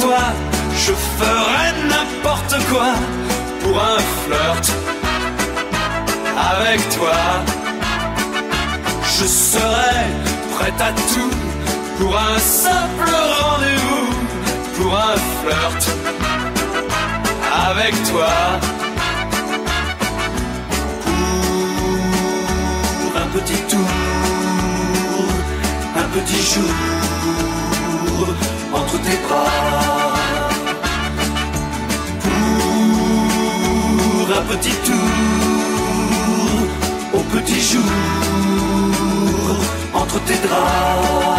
toi, je ferais n'importe quoi pour un flirt. Avec toi, je serais prête à tout pour un simple rendez-vous, pour un flirt. Avec toi, pour un petit tour, un petit jour entre tes bras. Pour un petit tour, au petit jour entre tes draps.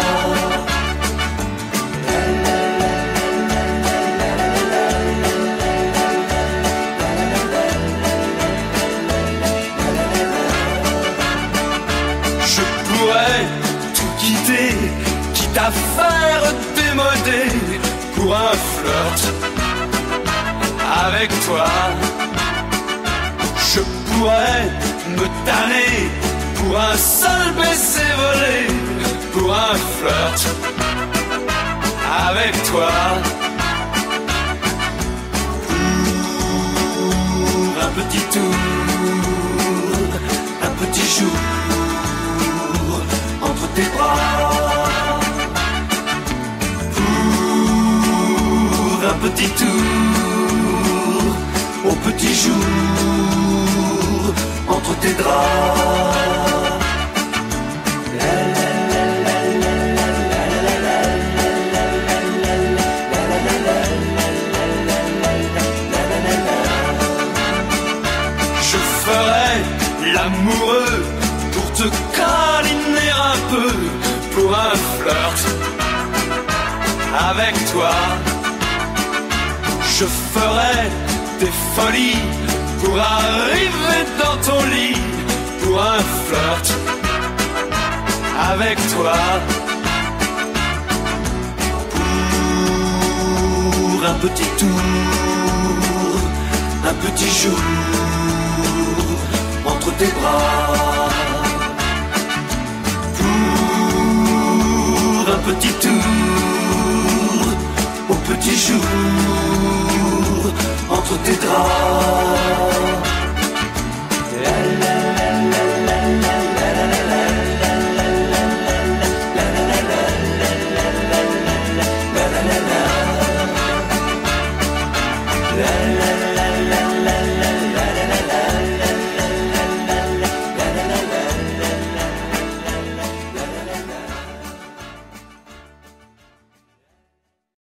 Quitte à faire démoder pour un flirt. Avec toi, je pourrais me tanner pour un seul baiser volé, pour un flirt. Avec toi, pour un petit tour, un petit jour entre tes bras. Un petit tour, au petit jour, entre tes draps. Je ferai l'amoureux pour te câliner un peu, pour un flirt. Avec toi, je ferai des folies pour arriver dans ton lit, pour un flirt. Avec toi, pour un petit tour, un petit jour entre tes bras. Pour un petit tour, au petit jour entre tes draps. La la